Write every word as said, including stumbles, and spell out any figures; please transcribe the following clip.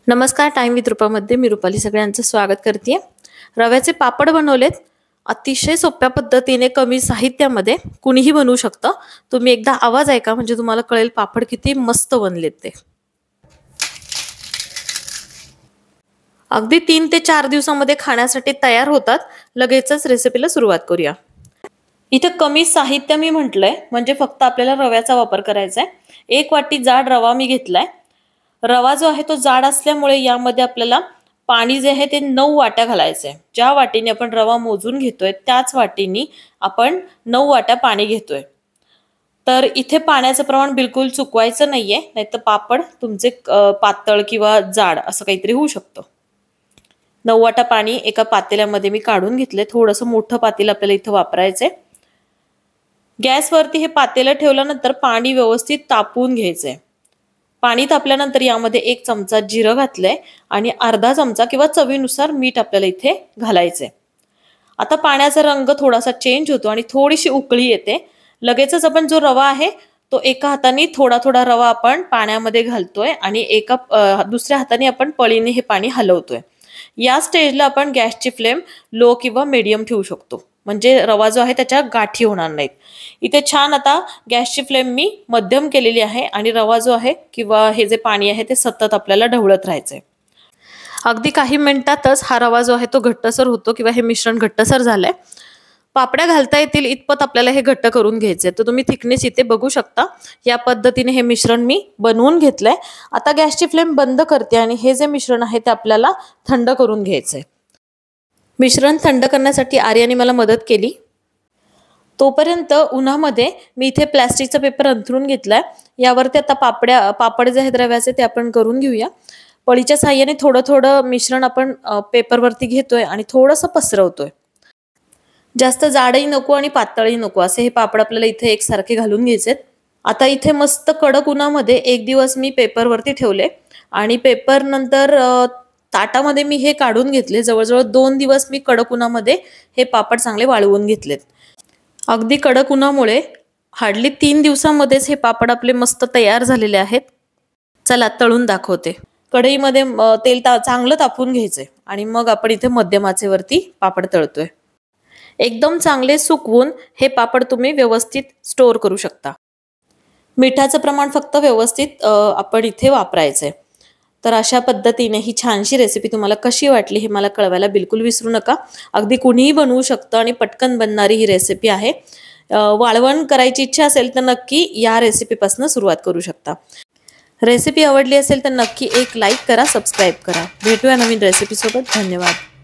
नमस्कार, time with रूपामध्ये मी रुपाली सगळ्यांचं स्वागत करते। रव्याचे पापड बनवलेत अतिशय सोप्या पद्धतीने कमी साहित्यामध्ये कुणीही बनवू शकतं। तुम्ही एकदा आवाज ऐका म्हणजे तुम्हाला कळेल पापड किती मस्त बनलेत ते। अगदी तीन ते चार दिवसांमध्ये खाण्यासाठी तयार होतात। लगेचच रेसिपीला सुरुवात करूया। इथे कमी साहित्य मी म्हटलंय म्हणजे फक्त आपल्याला रव्याचा वापर करायचा आहे। एक वाटी जाड रवा मी घेतलाय। रवा जो आहे तो जाड असल्यामुळे यामध्ये आपल्याला पाणी जे आहे ते नऊ वाट्या घालायचे। ज्या वाटीने आपण रवा मोजून घेतोय त्याच वाटीने आपण नऊ वाट्या पाणी घेतोय। तर इथे पाण्याचं प्रमाण बिलकुल चुकवायचं नाहीये, नाहीतर पापड तुमचे पातळ किंवा जाड असं काहीतरी होऊ शकतं। नऊ वाट्या पाणी एका पातेल्यामध्ये मी काढून घेतले। थोडंसं मोठं पातेलं आपल्याला इथे वापरायचंय। गॅसवरती हे पातेलं ठेवल्यानंतर पाणी व्यवस्थित तापवून घ्यायचंय। पाणी तापल्यानंतर यामध्ये एक चमचा जिरं घातलंय आणि अर्धा चमचा किंवा चवीनुसार मीठ आपल्याला इथे घालायचंय। आता पाण्याचा रंग थोडासा चेंज होतो आणि थोडीशी उकळी येते। लगेचच आपण जो रवा आहे तो एका हाताने थोडा थोडा रवा आपण पाण्यामध्ये घालतोय आणि एका दुसऱ्या हाताने आपण पळीने हे पाणी हलवतोय। या स्टेजला आपण गॅसची फ्लेम लो किंवा मीडियम ठेवू शकतो, म्हणजे रवा जो आहे त्याच्या गाठी होणार नाहीत। इथे छान आता गॅसची फ्लेम मी मध्यम केलेली आहे आणि रवा जो आहे किंवा हे जे पाणी आहे ते सतत आपल्याला ढवळत राहायचंय। अगदी काही मिनिटातच हा रवा जो आहे तो घट्टसर होतो किंवा हे मिश्रण घट्टसर झालंय। पापड्या घालता येतील इतपत आपल्याला हे घट्ट करून घ्यायचंय। तर तुम्ही थिकनेस इथे बघू शकता। या पद्धतीने हे मिश्रण मी बनवून घेतलंय। आता गॅसची फ्लेम बंद करते आणि हे जे मिश्रण आहे ते आपल्याला थंड करून घ्यायचंय। मिश्रण थंड करण्यासाठी आर्याने मला मदत केली। तोपर्यंत उन्हामध्ये मी इथे प्लास्टिकचा पेपर अंथरून घेतलाय। यावरती आता पापड्या पापड जे आहेत रव्याचे ते आपण करून घेऊया। पळीच्या साहाय्याने थोडं थोडं मिश्रण आपण पेपरवरती घेतोय आणि थोडंसं पसरवतोय। जास्त जाडही नको आणि पातळही नको असे हे पापड आपल्याला इथे एकसारखे घालून घ्यायचेत। आता इथे मस्त कडक उन्हामध्ये एक दिवस मी पेपरवरती ठेवले आणि पेपर नंतर ताटामध्ये मी हे काढून घेतले। जवळजवळ दोन दिवस मी कडक उन्हामध्ये हे पापड चांगले वाळवून घेतलेत। अगदी कडक उन्हामुळे हार्डली तीन दिवसांमध्येच हे पापड आपले मस्त तयार झालेले आहेत। चला तळून दाखवते। कढईमध्ये तेल ता चांगलं तापवून घ्यायचंय आणि मग आपण इथे मध्यम आचेवरती पापड तळतोय। एकदम चांगले सुकवून हे पापड तुम्ही व्यवस्थित स्टोर करू शकता। मिठाचं प्रमाण फक्त व्यवस्थित आपण इथे वापरायचंय। तर अशा पद्धतीने ही छानशी रेसिपी तुम्हाला कशी वाटली हे मला कळवायला बिलकुल विसरू नका। अगदी कुणीही बनवू शकतं आणि पटकन बनणारी ही रेसिपी आहे। वाळवण करायची इच्छा असेल तर नक्की या रेसिपीपासून सुरुवात करू शकता। रेसिपी आवडली असेल तर नक्की एक लाईक करा, सबस्क्राइब करा। भेटूया नवीन रेसिपी सोबत। धन्यवाद।